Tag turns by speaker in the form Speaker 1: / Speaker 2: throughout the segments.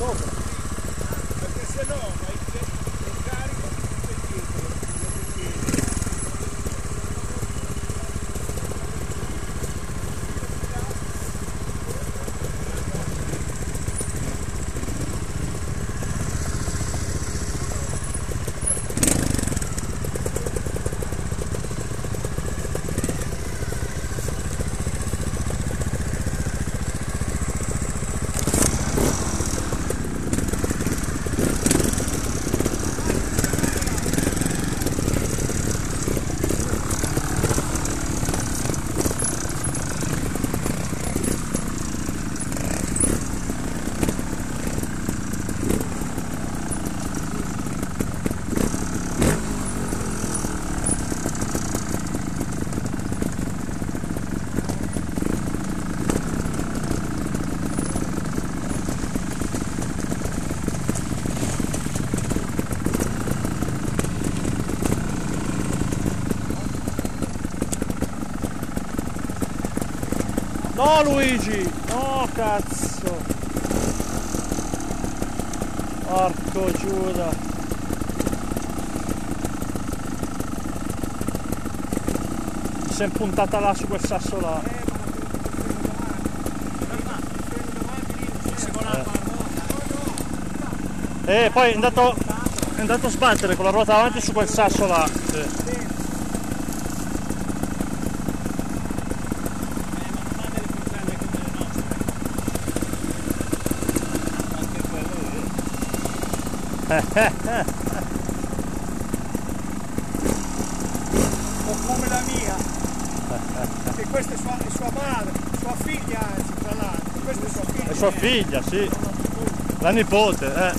Speaker 1: sopra. Perché se no vai in carica tutto indietro.
Speaker 2: No Luigi! No cazzo! Porco Giuda! Mi sei puntata là su quel sasso là. Poi è andato a sbattere con la ruota avanti su quel sasso là. Sì.
Speaker 1: O come la mia, che questa è sua madre, sua figlia anzi, tra l'altro, questa è sua figlia.
Speaker 2: È sua figlia, sì. La nipote,
Speaker 1: Da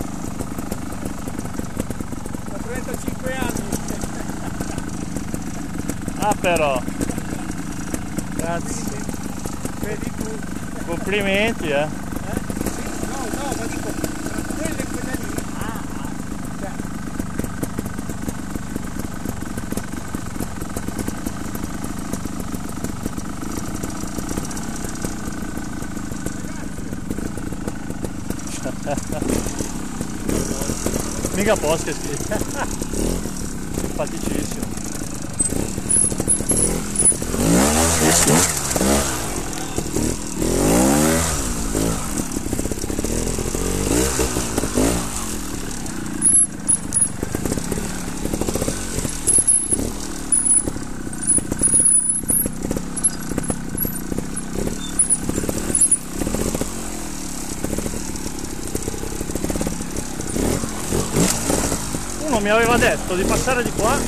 Speaker 1: 35 anni.
Speaker 2: Ah però. Grazie.
Speaker 1: Vedi tu.
Speaker 2: Complimenti,
Speaker 1: No, ma dico, tra quelle e quella lì. Cioè.
Speaker 2: Mica Posca simpaticissimo. Uno mi aveva detto di passare di qua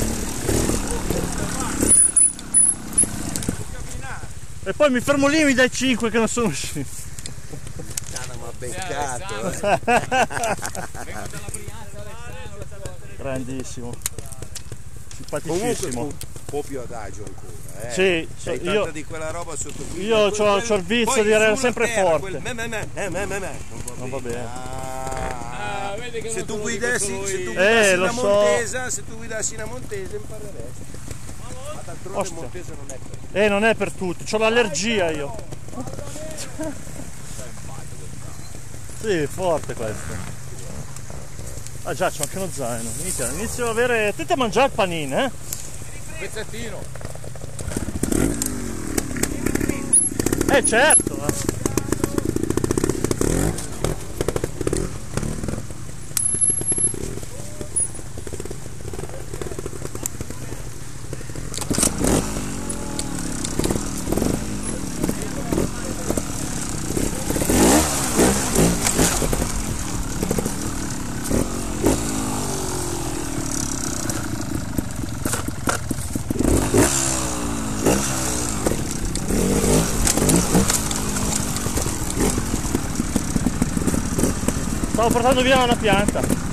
Speaker 2: e poi mi fermo lì e mi dai 5 che non sono usciti.
Speaker 3: Ma beccato.
Speaker 2: Grandissimo, simpaticissimo.
Speaker 3: Comunque un po' più adagio ancora.
Speaker 2: Sì,
Speaker 3: c'hai
Speaker 2: io-
Speaker 3: tanta di quella roba sotto qui.
Speaker 2: io c'ho il vizio di avere sempre forte.
Speaker 3: Non
Speaker 2: va bene.
Speaker 3: Se tu guidassi
Speaker 2: lo
Speaker 3: una
Speaker 2: so.
Speaker 3: Montesa, se tu guidassi una Montesa impareresti. Ma d'altronde
Speaker 2: Ostia.
Speaker 3: Montesa non è per
Speaker 2: Non è per tutti, c'ho l'allergia io. Sì, forte questo. Ah già, c'ho anche uno zaino. Inizio ad avere. Attenti a mangiare il panino,
Speaker 1: Pezzettino.
Speaker 2: Certo. Stavo portando via una pianta.